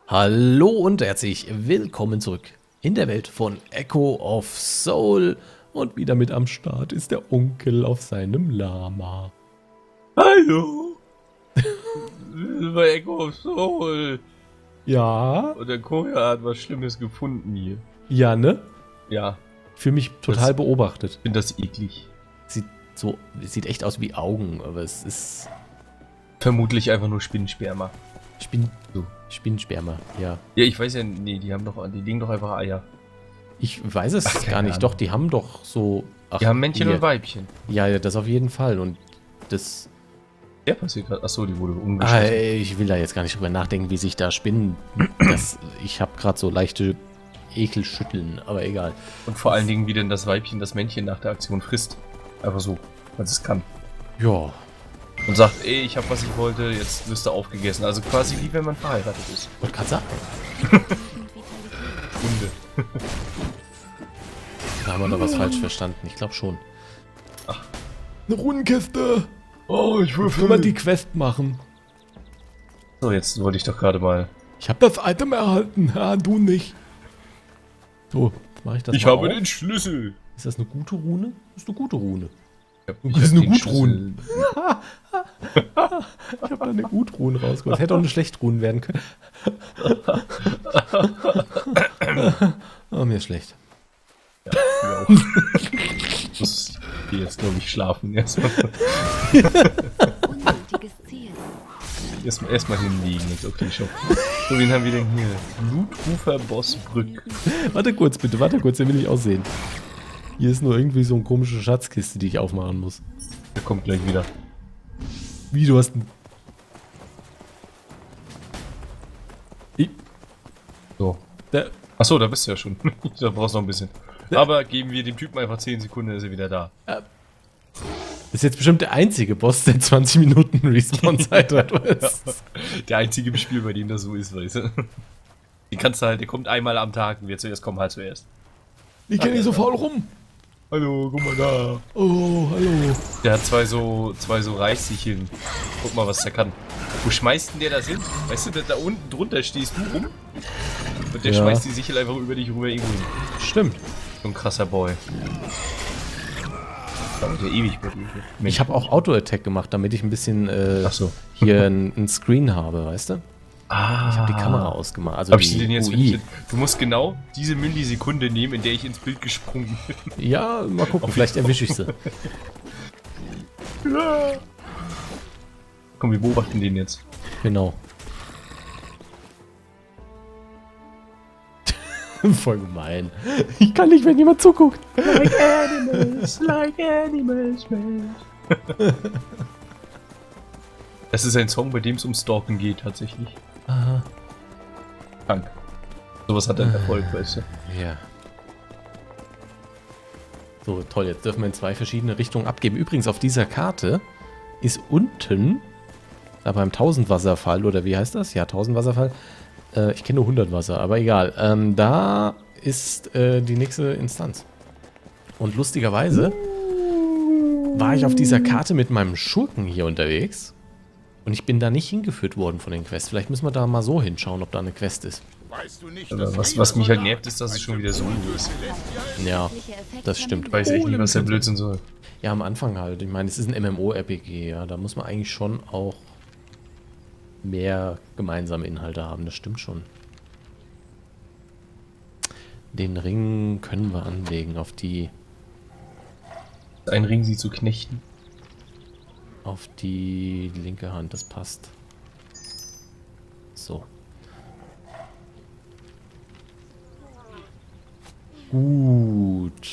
Hallo und herzlich willkommen zurück in der Welt von Echo of Soul. Und wieder mit am Start ist der Onkel auf seinem Lama. Hallo! Bei Echo of Soul! Ja? Und der Korea hat was Schlimmes gefunden hier. Ja, ne? Ja. Ich fühle mich total beobachtet. Ich finde das eklig. Sieht echt aus wie Augen, aber es ist... Vermutlich einfach nur Spinnensperma. Spinnensperma, ja. Ja, ich weiß ja, nee, die legen doch einfach Eier. Ich weiß es Ach, gar nicht. Ahnung. Doch, die haben doch so... Ach, Die haben Männchen hier. und Weibchen. Ja, das auf jeden Fall. Und das... Der passiert gerade. Achso, die wurde umgeschossen. Ich will da jetzt gar nicht drüber nachdenken, wie sich da Spinnen... ich habe gerade so leichte Ekelschütteln, aber egal. Und vor allen Dingen, wie denn das Weibchen das Männchen nach der Aktion frisst. Einfach so, weil es kann. Ja. Und sagt, ey, ich hab was ich wollte, jetzt wirst du aufgegessen. Also quasi wie wenn man verheiratet ist. Wollte gerade sagen. Hunde. Da haben wir da was falsch verstanden. Ich glaube schon. Ach. Eine Runenkiste. Oh, ich Können wir die Quest machen? So, jetzt wollte ich doch gerade mal. Ich habe das Item erhalten. Ja, du nicht. So, mache ich das Ich mal habe auf. den Schlüssel. Ist das eine gute Rune? Das ist eine gute Rune. Ich ist hab eine den Gutrune. Schlüssel. Ich habe da eine Gutrune rausgeholt. Hätte auch eine Schlechtrune werden können. Oh, mir ist schlecht. Ja, mir auch. Ich muss hier jetzt, glaube ich, schlafen. Erstmal hinlegen jetzt auf die Shop. So, wen haben wir denn hier? Blutrufer Bossbrück. Warte kurz, bitte. Warte kurz, den will ich auch sehen. Hier ist nur irgendwie so eine komische Schatzkiste, die ich aufmachen muss. Der kommt gleich wieder. Wie, du hast ein... So. Der... Achso, da bist du ja schon. Da brauchst du noch ein bisschen. Aber geben wir dem Typen einfach 10 Sekunden, dann ist er wieder da. Das ist jetzt bestimmt der einzige Boss, der 20 Minuten Respawn-Zeit hat. Der einzige im Spiel, bei dem das so ist, weißt du. Den kannst du halt, der kommt einmal am Tag und wer zuerst kommt, halt zuerst. Ich kenne nicht so faul rum. Hallo, guck mal da. Oh, hallo. Der hat zwei so Reissicheln. Guck mal, was der kann. Wo schmeißt denn der das hin? Weißt du, da unten drunter stehst du rum und der Ja. schmeißt die Sichel einfach über dich rüber irgendwo hin. Stimmt. So ein krasser Boy. Dauert ja ewig bei dir. Ich habe auch Auto-Attack gemacht, damit ich ein bisschen Ach so. hier ein Screen habe, weißt du? Ah. Ich habe die Kamera ausgemacht. Also Hab ich die den jetzt UI. Du musst genau diese Millisekunde nehmen, in der ich ins Bild gesprungen bin. Ja, mal gucken, vielleicht erwische ich sie. Komm, wir beobachten den jetzt. Genau. Voll gemein. Ich kann nicht, wenn jemand zuguckt. Like animals, man. Das ist ein Song, bei dem es um Stalken geht, tatsächlich. Aha. Krank. Sowas hat einen Erfolg, weißt du. Ja. So, toll, jetzt dürfen wir in zwei verschiedene Richtungen abgeben. Übrigens, auf dieser Karte ist unten, da beim 1000-Wasserfall, oder wie heißt das? Ja, 1000-Wasserfall. Ich kenne nur 100 Wasser, aber egal. Da ist die nächste Instanz. Und lustigerweise war ich auf dieser Karte mit meinem Schurken hier unterwegs. Und ich bin da nicht hingeführt worden von den Quests. Vielleicht müssen wir da mal so hinschauen, ob da eine Quest ist. Aber was mich halt nervt, ist, dass es schon wieder so ist. Ja, das stimmt. Ich weiß echt nicht, was der Blödsinn soll. Ja, am Anfang halt. Ich meine, es ist ein MMO-RPG, ja. Da muss man eigentlich schon auch mehr gemeinsame Inhalte haben. Das stimmt schon. Den Ring können wir anlegen auf die Ein Ring, sie zu knechten. linke Hand. Das passt. So. Gut.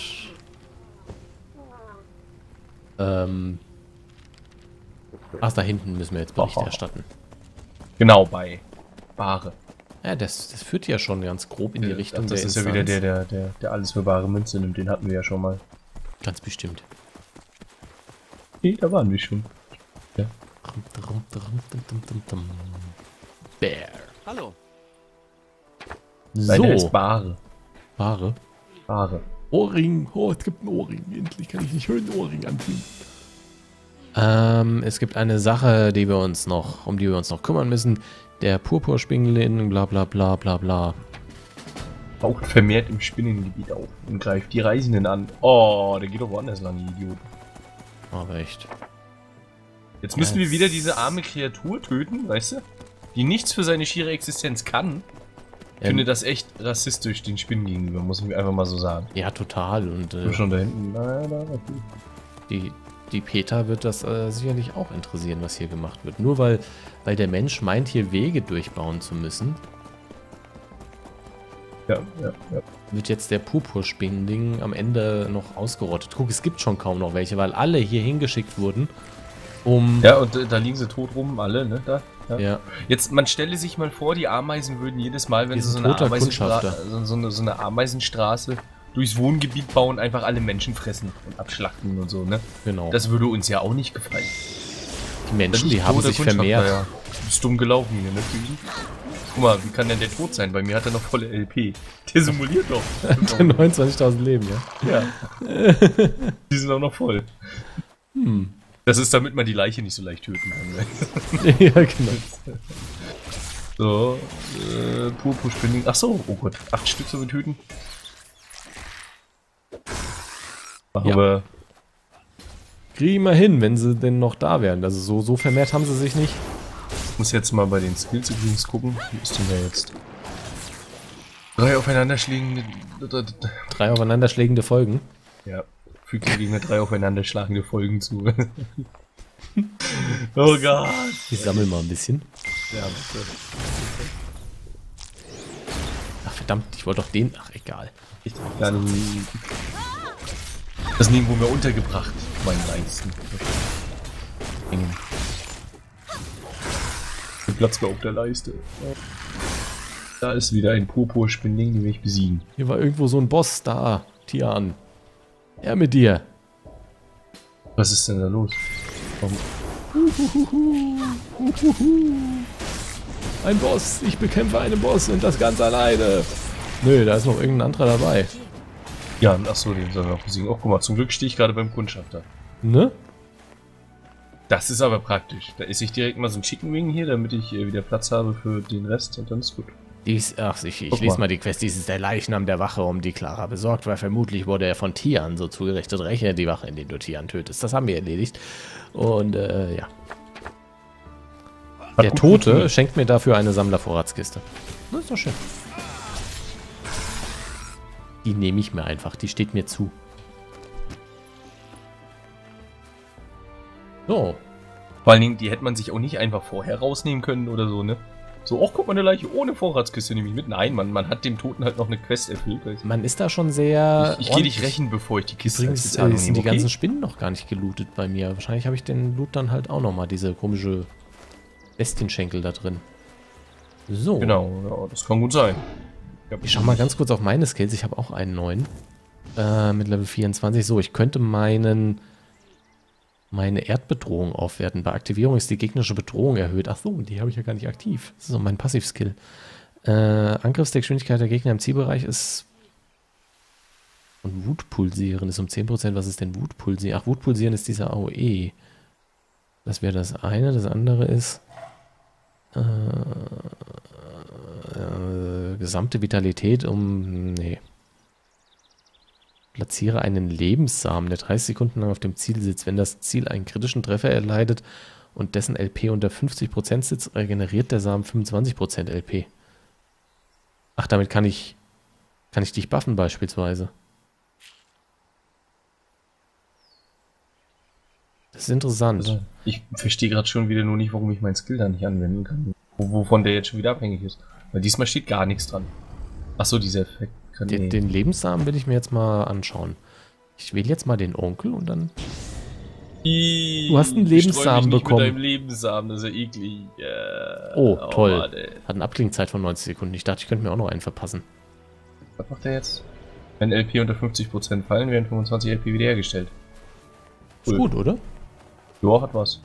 Ach, da hinten müssen wir jetzt Bericht erstatten. Genau, bei Ware. Ja, das führt ja schon ganz grob in die Richtung Das der ist ja wieder der alles für bare Münze nimmt. Den hatten wir ja schon mal. Ganz bestimmt. Nee, da waren wir schon. Ja. Bär. Hallo. Nein, der heißt So. Ware. Ware. Ware. Ohrring. Oh, es gibt einen Ohrring. Endlich kann ich nicht hören, einen Ohrring anziehen. Es gibt eine Sache, um die wir uns noch kümmern müssen. Der Purpurspinglin, bla bla bla bla bla. Taucht vermehrt im Spinnengebiet auf und greift die Reisenden an. Oh, der geht doch woanders lang, Idiot. Aber echt. Jetzt müssen wir wieder diese arme Kreatur töten, weißt du? Die nichts für seine schiere Existenz kann. Ich finde das echt rassistisch den Spinnen gegenüber, muss ich mir einfach mal so sagen. Ja, total. Und schon da hinten. die Peter wird das sicherlich auch interessieren, was hier gemacht wird. Nur weil der Mensch meint, hier Wege durchbauen zu müssen, ja. wird jetzt der Purpurspindling am Ende noch ausgerottet. Guck, es gibt schon kaum noch welche, weil alle hier hingeschickt wurden, um... Ja, und da liegen sie tot rum, alle, ne? Da. Ja. Jetzt, man stelle sich mal vor, die Ameisen würden jedes Mal, wenn sie so eine Ameisenstraße durchs Wohngebiet bauen, einfach alle Menschen fressen und abschlachten und so, ne? Genau. Das würde uns ja auch nicht gefallen. Die Menschen, die haben sich vermehrt. Ja. Du bist dumm gelaufen hier, ne? Guck mal, wie kann denn der tot sein? Bei mir hat er noch volle LP. Der simuliert doch. 29.000 Leben, ja. Ja. Die sind auch noch voll. Das ist, damit man die Leiche nicht so leicht töten kann. Ja, genau. So, Purpurspinning. Achso, oh Gott, 8 Stück sollen wir töten. Aber kriegen wir hin, wenn sie denn noch da wären. Also so vermehrt haben sie sich nicht. Ich muss jetzt mal bei den Skills übrigens gucken. Wie ist denn der jetzt? 3 aufeinanderschlägende Folgen. Ja. Fügt der Gegner 3 aufeinanderschlagende Folgen zu. Oh Gott. Ich sammle mal ein bisschen. Ja, bitte. Ach verdammt, ich wollte doch den... Ach, egal. Das ist nirgendwo mehr untergebracht, meinen Leisten. Den Platz war auf der Leiste. Da ist wieder ein Purpurspinning, den will ich besiegen. Hier war irgendwo so ein Boss da. Tian. Er mit dir. Was ist denn da los? Ein Boss. Ich bekämpfe einen Boss und das ganz alleine. Nö, da ist noch irgendein anderer dabei. Ja, achso, den sollen wir noch besiegen. Oh, guck mal, zum Glück stehe ich gerade beim Kundschafter. Ne? Das ist aber praktisch. Da esse ich direkt mal so einen Chicken Wing hier, damit ich wieder Platz habe für den Rest und dann ist gut. Ich lese mal die Quest. Dies ist der Leichnam der Wache, um die Clara besorgt, weil vermutlich wurde er von Tian so zugerichtet. Räche die Wache, indem du Tian tötest. Das haben wir erledigt. Und, ja. Der Tote schenkt mir dafür eine Sammlervorratskiste. Das ist doch schön. Die nehme ich mir einfach. Die steht mir zu. So. Vor allen Dingen, die hätte man sich auch nicht einfach vorher rausnehmen können oder so, ne? So, ach, guck mal, eine Leiche ohne Vorratskiste nehme ich mit. Nein, man hat dem Toten halt noch eine Quest erfüllt. Man ist da schon sehr... Ich gehe dich rächen, bevor ich die Kiste übrigens sind die ganzen Spinnen noch gar nicht gelootet bei mir. Wahrscheinlich habe ich den Loot dann halt auch nochmal, diese komische Bestienschenkel da drin. So. Genau, ja, das kann gut sein. Ich schau mal ganz kurz auf meine Skills. Ich habe auch einen neuen. Mit Level 24. So, ich könnte meine Erdbedrohung aufwerten. Bei Aktivierung ist die gegnerische Bedrohung erhöht. Ach so, die habe ich ja gar nicht aktiv. Das ist so mein Passivskill. Angriffsgeschwindigkeit der Gegner im Zielbereich ist... Und Wutpulsieren ist um 10%. Was ist denn Wutpulsieren? Ach, Wutpulsieren ist dieser AOE. Das wäre das eine. Das andere ist... gesamte Vitalität um... Nee. Platziere einen Lebenssamen, der 30 Sekunden lang auf dem Ziel sitzt. Wenn das Ziel einen kritischen Treffer erleidet und dessen LP unter 50% sitzt, regeneriert der Samen 25% LP. Ach, damit kann ich dich buffen beispielsweise. Das ist interessant. Also, ich verstehe gerade schon wieder nur nicht, warum ich meinen Skill da nicht anwenden kann. Wovon der jetzt schon wieder abhängig ist. Weil diesmal steht gar nichts dran. Achso, dieser Effekt. Den Lebenssamen will ich mir jetzt mal anschauen. Ich wähle jetzt mal den Onkel und dann... Du hast einen Lebenssamen bekommen. Mit deinem Lebenssamen, das ist ja eklig. Oh, toll. Mann, hat eine Abklingzeit von 90 Sekunden. Ich dachte, ich könnte mir auch noch einen verpassen. Was macht der jetzt? Wenn LP unter 50% fallen, werden 25 LP wiederhergestellt. Cool. Ist gut, oder? Ja, hat was.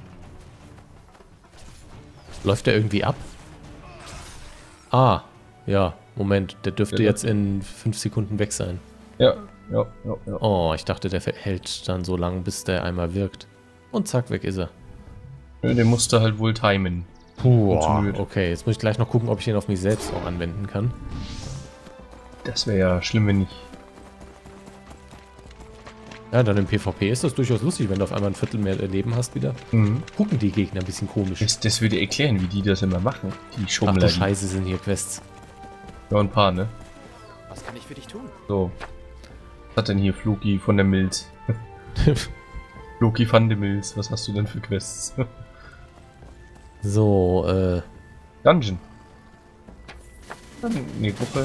Läuft der irgendwie ab? Ah, ja. Moment, der dürfte jetzt in 5 Sekunden weg sein. Ja. Oh, ich dachte, der hält dann so lang, bis der einmal wirkt. Und zack, weg ist er. Ja, den musste halt wohl timen. Puh, okay, jetzt muss ich gleich noch gucken, ob ich den auf mich selbst auch anwenden kann. Das wäre ja schlimm, wenn nicht. Ja, dann im PvP ist das durchaus lustig, wenn du auf einmal ein Viertel mehr Leben hast wieder. Mhm. Gucken die Gegner ein bisschen komisch. Das würde erklären, wie die das immer machen. Die Ach Schummler. du Scheiße, sind hier Quests. Ja, ein paar, ne? Was kann ich für dich tun? So. Was hat denn hier Floki von der Milz? Floki van der Milz, was hast du denn für Quests? So, Dungeon. Ne, Gruppe.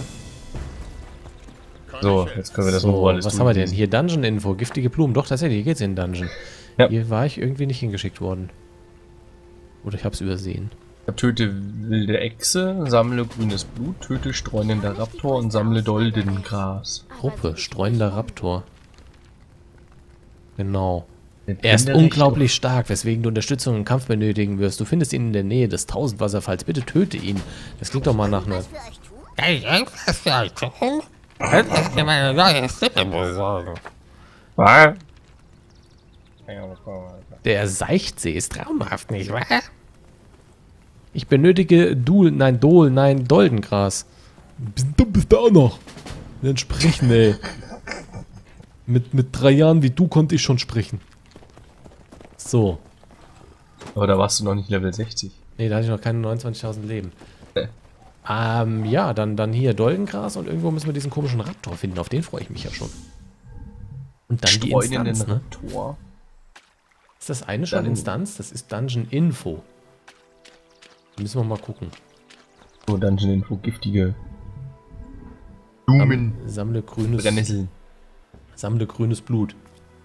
So, jetzt können wir das noch alles was haben wir denn? Hier Dungeon-Info, giftige Blumen. Doch, tatsächlich, hier geht's in den Dungeon. Ja. Hier war ich irgendwie nicht hingeschickt worden. Oder ich hab's übersehen. Töte wilde Echse, sammle grünes Blut, töte streunender Raptor und sammle Doldengras. Gruppe, streunender Raptor. Genau. Er ist unglaublich stark, weswegen du Unterstützung im Kampf benötigen wirst. Du findest ihn in der Nähe des Tausendwasserfalls. Bitte töte ihn. Das klingt doch mal nach einer... Kann ich irgendwas für euch tun? Könntest du mir meine neue Stimme besorgen? Was? Der Seichtsee ist traumhaft, nicht wahr? Ich benötige Doldengras. Du bist da auch noch. Dann sprechen, ey. Mit 3 Jahren wie du konnte ich schon sprechen. So. Aber da warst du noch nicht Level 60. Nee, da hatte ich noch keine 29.000 Leben. Ja, dann hier Doldengras und irgendwo müssen wir diesen komischen Raptor finden. Auf den freue ich mich ja schon. Und dann die Instanz, ne? Raptor. Ist das eine schon Instanz? Das ist Dungeon Info. Da müssen wir mal gucken. So, Dungeon Info, giftige Blumen. Sammle grünes... Brennnesseln. Sammle grünes Blut.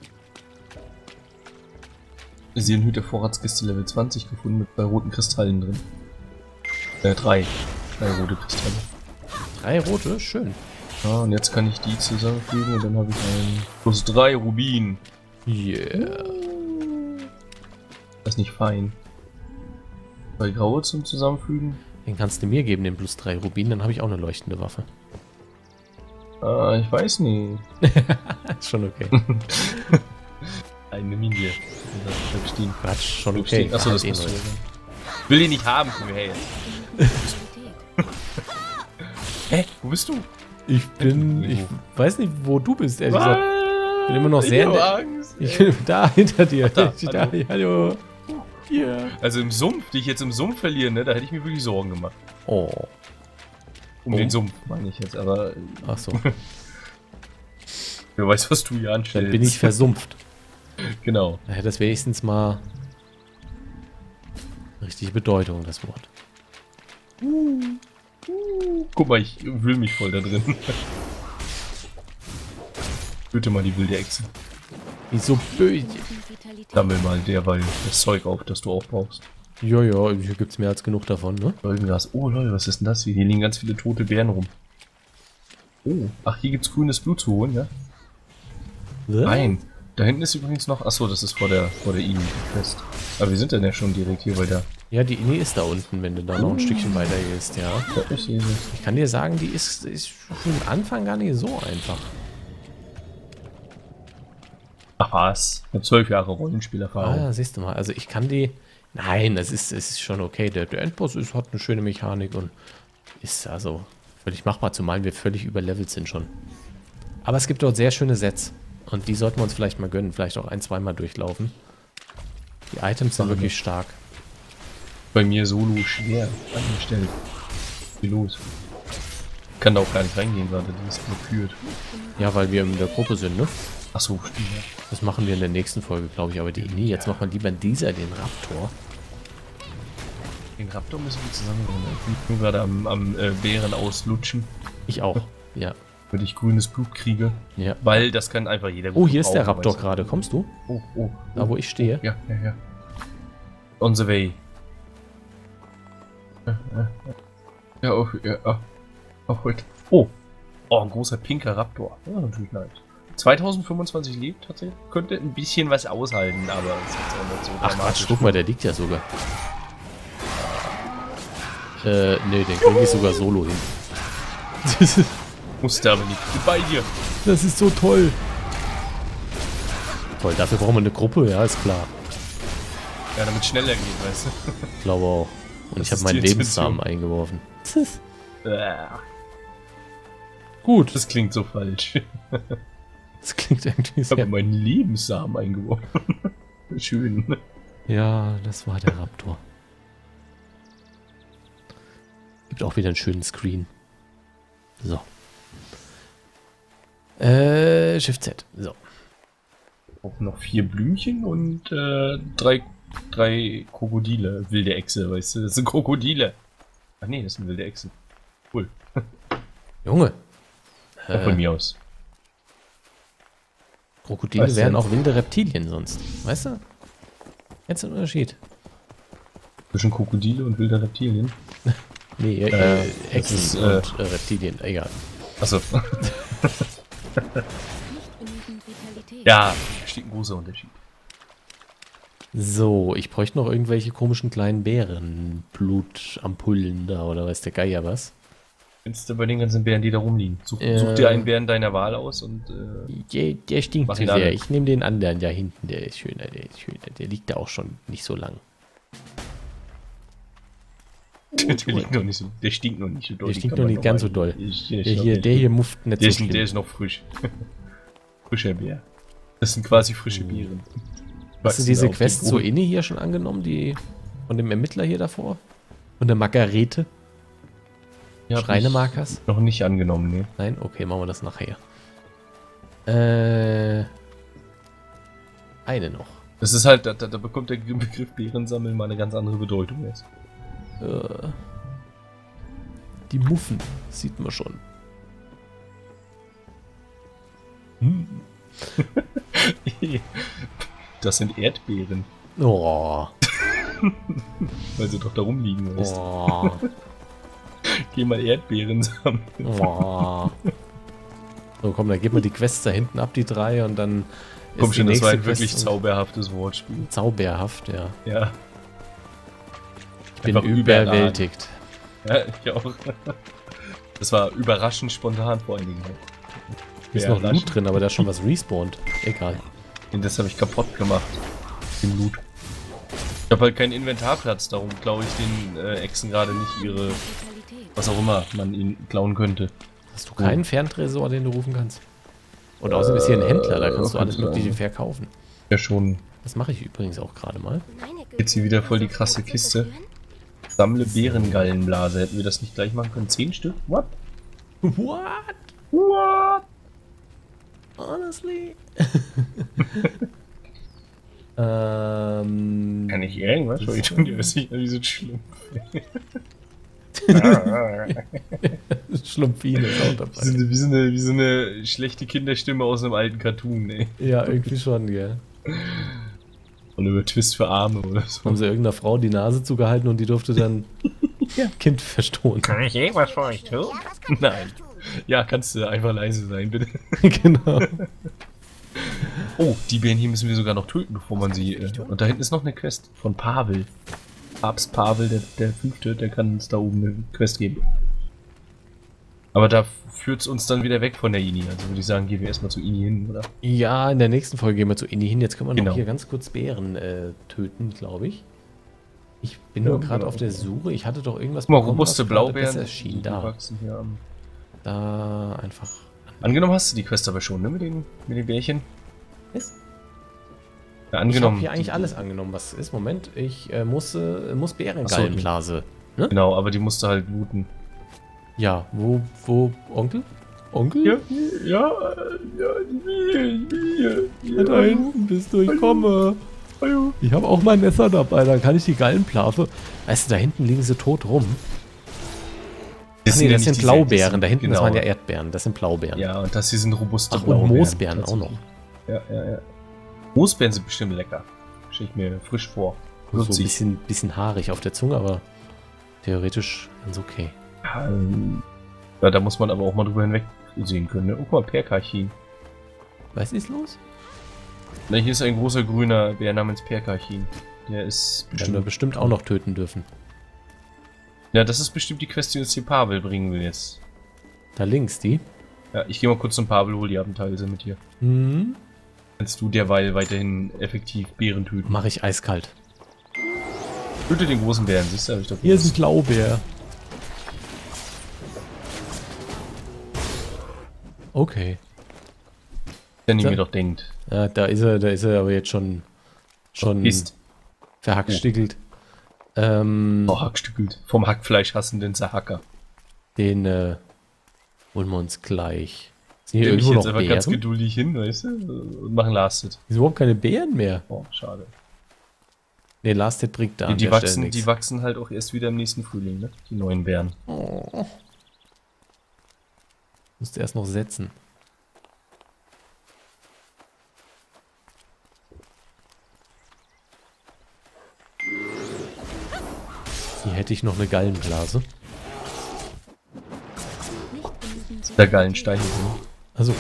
Seelenhüter Vorratskiste Level 20 gefunden mit 2 roten Kristallen drin. 3 rote Kristalle. 3 rote? Schön. Ja, und jetzt kann ich die zusammenfügen und dann habe ich einen plus 3 Rubin. Yeah. Das ist nicht fein. 2 graue zum Zusammenfügen. Den kannst du mir geben, den plus 3 Rubin, dann habe ich auch eine leuchtende Waffe. Ich weiß nicht. Ist schon okay. Eine Minier. Stehen. Quatsch, schon okay. Achso, das musst du. Will die nicht haben, komm her. Hä? Wo bist du? Ich weiß nicht, wo du bist, ehrlich gesagt. Ich bin immer noch sehr... Angst, ich bin da hinter dir. Hallo. Hallo. Hier. Also im Sumpf, die ich jetzt im Sumpf verliere, ne, da hätte ich mir wirklich Sorgen gemacht. Oh. Den Sumpf meine ich jetzt, aber... Ach so. Wer weiß, was du hier anstellst. Dann bin ich versumpft. Genau. Da hätte das wenigstens mal richtige Bedeutung, das Wort. Guck mal, ich wühl mich voll da drin. Bitte mal die wilde Echse. Wieso böse? Sammel mal derweil das Zeug auf, das du auch brauchst. Ja, hier gibt's mehr als genug davon, ne? Goldengras. Oh Leute, was ist denn das? Hier liegen ganz viele tote Bären rum. Oh, ach, hier gibt's grünes Blut zu holen, ja? Nein. Da hinten ist übrigens noch... Achso, das ist vor der INI-Quest. Aber wir sind dann ja schon direkt hier bei der... Ja, die INI ist da unten, wenn du da noch ein Stückchen weiter gehst, ja. Ich kann dir sagen, die ist für den Anfang gar nicht so einfach. Ach was? Ich habe 12 Jahre Rollenspielerfahrung. Ah, siehst du mal. Also ich kann die... Nein, es ist schon okay. Der Endboss hat eine schöne Mechanik und ist also völlig machbar, zumal wir völlig überlevelt sind schon. Aber es gibt dort sehr schöne Sets. Und die sollten wir uns vielleicht mal gönnen. Vielleicht auch 1-2 Mal durchlaufen. Die Items sind wirklich stark. Bei mir solo schwer angestellt. Wie los? Ich kann da auch gar nicht reingehen gerade, die ist blockiert. Ja, weil wir in der Gruppe sind, ne? Achso, stimmt. Ja. Das machen wir in der nächsten Folge, glaube ich. Aber die INI, jetzt machen wir lieber den Raptor. Den Raptor müssen wir zusammen machen. Ich bin gerade am Bären auslutschen. Ich auch, ja. Wenn ich grünes Blut kriege. Ja. Weil das kann einfach jeder. Oh, hier ist der Raptor gerade. Kommst du? Oh. Da, wo ich stehe? Ja. On the way. Ja, heute. Oh, ein großer pinker Raptor. Ja, natürlich nice. 2025 lebt tatsächlich. Könnte ein bisschen was aushalten, aber es ist auch nicht so. Ach Quatsch, guck mal, der liegt ja sogar. Nee, den kriege ich sogar solo hin. Musste aber nicht. Bin bei dir. Das ist so toll. Toll, dafür brauchen wir eine Gruppe, ja, ist klar. Ja, damit schneller geht, weißt du. Glaube auch. Und ich Das habe ist meinen die Lebenssamen eingeworfen. Ah, Gut. das klingt so falsch. Das klingt irgendwie Ich habe sehr... meinen Lebenssamen eingeworfen. Schön. Ja, das war der Raptor. Gibt auch wieder einen schönen Screen. So. Shift Z. So. Auch noch 4 Blümchen und 3 Krokodile. Wilde Echse, weißt du? Das sind Krokodile. Ach nee, das sind wilde Echsen. Cool. Junge. Ja, von mir aus. Krokodile Was wären denn? auch wilde Reptilien sonst. Weißt du? Jetzt ein Unterschied. Zwischen Krokodile und wilde Reptilien. Nee, das Echsen ist, und Reptilien. Egal. Achso. Nicht genügend Vitalität. Ja, steht ein großer Unterschied. So, ich bräuchte noch irgendwelche komischen kleinen Bären. Blutampullen da oder weiß der Geier was. Findest du bei den ganzen Bären, die da rumliegen? Such dir einen Bären deiner Wahl aus und Der stinkt Mach zu ihn sehr. alle. Ich nehme den anderen da hinten. Der ist schöner, der ist schöner. Der liegt da auch schon nicht so lang. der liegt noch nicht so. Der stinkt noch nicht so doll. Der die stinkt kann noch man nicht ganz so mal- doll. Der Der hier muft nicht so schlimm. der ist noch frisch. Frischer Bär. Das sind quasi frische Beeren. Hast du diese Quest so inne hier schon angenommen, die von dem Ermittler hier davor? Von der Margarete? Schreinemarkers? Noch nicht angenommen, ne? Nein? Okay, machen wir das nachher. Eine noch. Das ist halt, da bekommt der Begriff Bärensammeln mal eine ganz andere Bedeutung jetzt. Die Muffen, sieht man schon. Hm. Das sind Erdbeeren, Oh. weil sie doch da rumliegen, weißt du. Oh. Geh mal Erdbeeren sammeln. Oh. So, komm, dann geben wir die Quests da hinten ab, die 3, und dann Komm die schon, das war ein Quest wirklich zauberhaftes Wortspiel. zauberhaft, ja. Ja. Ich bin Einfach überwältigt. Ja, ich auch. Das war überraschend spontan vor allen Dingen. Hier ist noch Loot drin, aber da ist schon was respawned. Egal. Und das habe ich kaputt gemacht. Den Loot. Ich habe halt keinen Inventarplatz, darum klaue ich den Echsen gerade nicht ihre, Vitalität. was auch immer man ihnen klauen könnte. Hast du keinen Ferntresor, den du rufen kannst? Und außerdem ist hier ein Händler, da kannst du alles Mögliche verkaufen. Ja schon. Das mache ich übrigens auch gerade mal. Meine Güte, Jetzt hier wieder voll die kannst krasse du das Kiste. führen? Sammle Bärengallenblase. Hätten wir das nicht gleich machen können? 10 Stück? What? What? What? Honestly? Kann ich irgendwas? Was ich tun? Die ist nicht wie so schlimm. Schlumpfine ist auch dabei. Wie so eine schlechte Kinderstimme aus einem alten Cartoon, ey. Ja, irgendwie schon, gell. Und über Twist für Arme oder so. Haben sie irgendeiner Frau die Nase zugehalten und die durfte dann Kind verstohlen. Kann ich irgendwas für euch tun? Nein. Ja, kannst du einfach leise sein, bitte. Genau. Oh, die Bären hier müssen wir sogar noch töten, bevor man sie... und da hinten ist noch eine Quest von Pavel. Papst Pavel, der Fünfte, der kann uns da oben eine Quest geben. Aber da führt es uns dann wieder weg von der Ini. Also würde ich sagen, gehen wir erstmal zu Ini hin, oder? Ja, in der nächsten Folge gehen wir zu Inni hin. Jetzt können wir noch Genau. hier ganz kurz Bären töten, glaube ich. Ich bin nur gerade auf der Suche. Ich hatte doch irgendwas Guck mal, bekommen, robuste was gerade Blaubeeren. besser erschien. die Da, wachsen hier am... da einfach. Angenommen hast du die Quest aber schon, ne? Mit den Bärchen? Was? Ja, Ich angenommen. habe hier eigentlich alles angenommen, was ist. Moment, ich muss Bärengallenblase. Genau, aber die musste halt looten. Ja, wo, Onkel? Onkel? ja, Da hinten bist du, ich komme. Ich habe auch mein Messer dabei, dann kann ich die Gallenplafe. Weißt du, da hinten liegen sie tot rum. Ach nee, das sind Blaubeeren. Da hinten, das waren ja Erdbeeren. Das sind Blaubeeren. Ja, und das hier sind robuste Ach, und Moosbeeren auch noch. Ja. Moosbeeren sind bestimmt lecker. Stell ich mir frisch vor. So ein Würzig. bisschen haarig auf der Zunge, aber theoretisch ganz okay. Ja, da muss man aber auch mal drüber hinweg sehen können. Ne? Oh, guck mal, Perkarchin. Was ist los? Na, hier ist ein großer grüner Bär namens Perkarchin. Der ist Werden wir bestimmt auch noch töten dürfen. Ja, das ist bestimmt die Quest, die uns hier Pavel bringen will jetzt. Da links, die. Ja, ich gehe mal kurz zum Pavel, hol die Abenteuer mit dir. Hm. Kannst du derweil weiterhin effektiv Bären töten? Mache ich eiskalt. Töte den großen Bären, siehst du? Hab ich doch Hier ist ein gewusst. Blaubeer. Okay. Wenn ihr So. mir doch denkt. Ja, da ist er aber jetzt schon Ist. verhackstückelt. Oh, hackstückelt. Vom Hackfleisch hassenden Zerhacker. Den holen wir uns gleich. Sind hier Stell mich irgendwo jetzt noch einfach ganz Beeren? geduldig hin, weißt du? Und machen Lasted. Hier sind überhaupt keine Beeren mehr. Oh, schade. Ne, Lasted bringt da an Die der Stelle wachsen, nichts. die wachsen halt auch erst wieder im nächsten Frühling, ne? Die neuen Bären. Oh. Musst du erst noch setzen. Hier hätte ich noch eine Gallenblase. Nicht genügend Der Gallenstein. Ne? Also.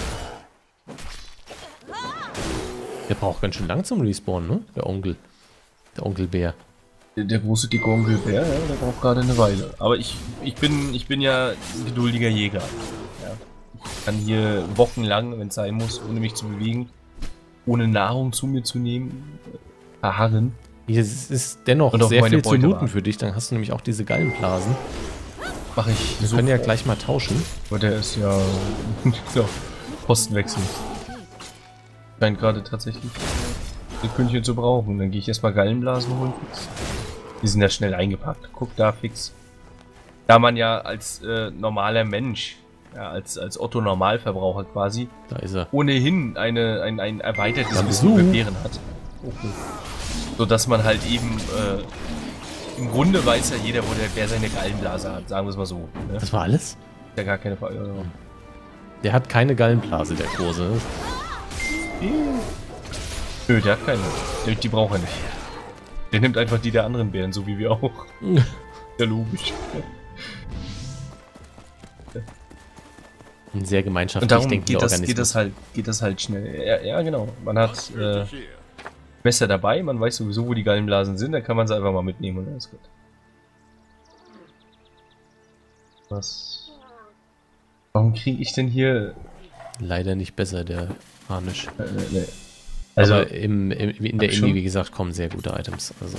Der braucht ganz schön lang zum Respawn, ne? Der Onkel. Der Onkelbär. Der große dicke Onkelbär, ja, der braucht gerade eine Weile. Aber ich bin ja ein geduldiger Jäger. Ja. Ich kann hier wochenlang, wenn es sein muss, ohne mich zu bewegen, ohne Nahrung zu mir zu nehmen, verharren. Hier ist dennoch Und auf sehr meine viel zu Beute looten warten. für dich. Dann hast du nämlich auch diese Gallenblasen. Mache ich Wir so. können ja gleich mal tauschen. Aber der ist ja, ja Postenwechsel. Scheint gerade tatsächlich Sekündchen zu brauchen. Dann gehe ich erstmal Gallenblasen holen. Fix. Die sind ja schnell eingepackt. Guck da fix. Da man ja als normaler Mensch, ja, als Otto-Normalverbraucher quasi, Da ist er. ohnehin ein erweitertes Dann Wissen über Besuch. Bären hat. Okay. So dass man halt eben im Grunde weiß ja jeder, wo der Bär seine Gallenblase hat, sagen wir es mal so. Ne? Das war alles? Ja gar keine Frage. Der hat keine Gallenblase, der Große. Nö, der hat keine. Die braucht er nicht. Der nimmt einfach die der anderen Bären, so wie wir auch. Ja, logisch. Ein sehr Und gemeinschaftlich darum denkender geht das halt schnell. Ja, genau. Man hat Messer dabei, man weiß sowieso, wo die Gallenblasen sind, dann kann man sie einfach mal mitnehmen und alles gut. Was? Warum kriege ich denn hier... Leider nicht besser, der Harnisch. ne. Also, Aber in der hab Indie, schon- wie gesagt, kommen sehr gute Items. Also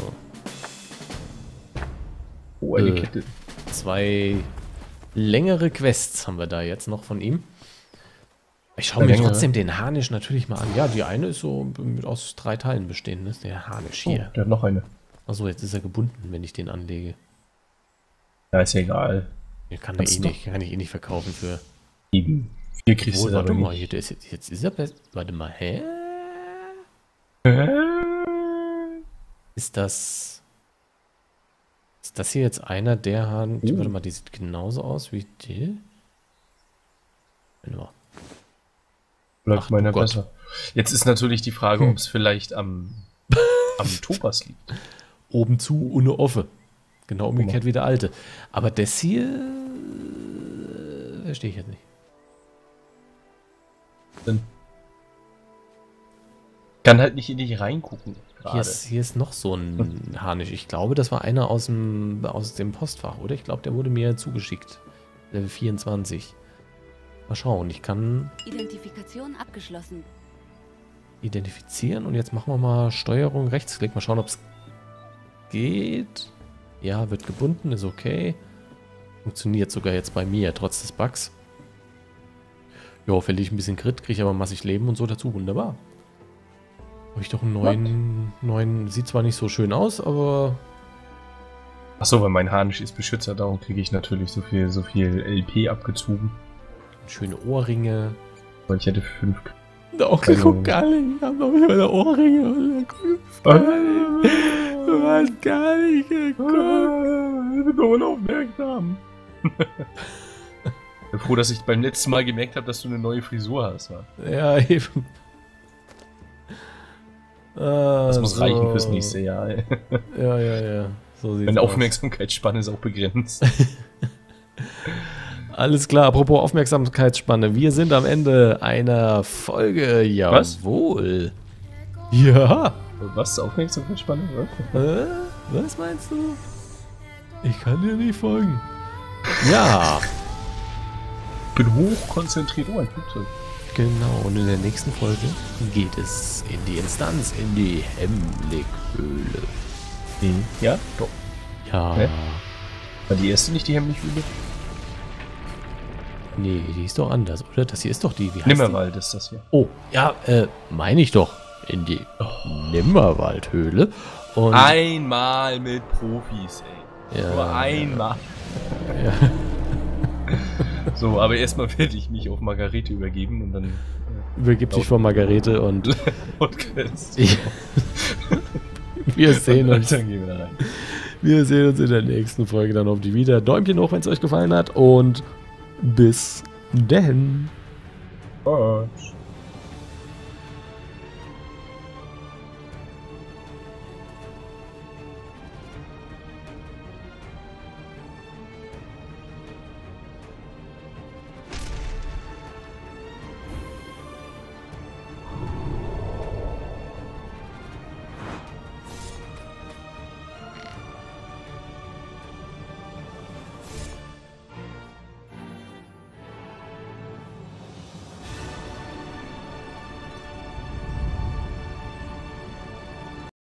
oh, eine Kette. 2 längere Quests haben wir da jetzt noch von ihm. Ich schaue Eine mir längere? trotzdem den Harnisch natürlich mal an. Ja, die eine ist so aus 3 Teilen bestehend. Das ist der Harnisch Oh, hier. der hat noch eine. Achso, jetzt ist er gebunden, wenn ich den anlege. Ja, ist ja egal. Den kann, Kannst er du kann ich eh nicht verkaufen für... Eben. Viel kriegst Oh, du warte aber mal, nicht. hier, der ist jetzt ist er best. Warte mal, hä? Ist das hier jetzt einer der Hahn? Oh. Warte mal, die sieht genauso aus wie die. Warte mal. Bleibt Ach, meiner Gott. besser. Jetzt ist natürlich die Frage, ob es vielleicht am Topas liegt. Oben zu, ohne Offe. Genau umgekehrt wie der alte. Aber das hier verstehe ich jetzt nicht. Denn kann halt nicht in dich reingucken. Gerade. Hier ist noch so ein Harnisch. Ich glaube, das war einer aus dem Postfach, oder? Ich glaube, der wurde mir zugeschickt. Level 24. Mal schauen, ich kann Identifikation abgeschlossen. identifizieren und jetzt machen wir mal Steuerung Rechtsklick. Mal schauen, ob es geht. Ja, wird gebunden, ist okay. Funktioniert sogar jetzt bei mir, trotz des Bugs. Jo, verliere ich ein bisschen Crit, kriege ich aber massig Leben und so dazu. Wunderbar. Habe ich doch einen neuen, sieht zwar nicht so schön aus, aber Achso, weil mein Harnisch ist Beschützer, darum kriege ich natürlich so viel LP abgezogen. schöne Ohrringe. Weil ich hätte 5. Der Onkel guckt gar nicht. Ich habe noch nicht meine Ohrringe. Du hast gar nicht geguckt. Ich bin doch unaufmerksam. Ich bin froh, dass ich beim letzten Mal gemerkt habe, dass du eine neue Frisur hast. Wa? Ja, eben. Das muss reichen fürs nächste Jahr. Ey. Ja. So sieht's Meine aus. Aufmerksamkeitsspanne ist auch begrenzt. Alles klar, apropos Aufmerksamkeitsspanne. Wir sind am Ende einer Folge. Jawohl. Ja. Was? Aufmerksamkeitsspanne? Was? Was meinst du? Ich kann dir nicht folgen. Ja, Ich bin hochkonzentriert. Oh, ein Flugzeug. genau. Und in der nächsten Folge geht es in die Instanz, in die Hemlickhöhle. Ja, doch. Ja. Ne? War die erste nicht die Hemmlichhöhle? Nee, die ist doch anders, oder? Das hier ist doch die, wie heißt Nimmerwald ist das hier. die? Oh, ja, meine ich doch. In die Nimmerwaldhöhle. Und Einmal mit Profis, ey. Ja. Nur einmal. Ja. So, aber erstmal werde ich mich auf Margarete übergeben und dann... Übergib dich vor Margarete und Podcast. wir sehen uns. Dann gehen wir da rein. Wir sehen uns in der nächsten Folge dann hoffentlich wieder. Däumchen hoch, wenn es euch gefallen hat und bis denn. Tschüss.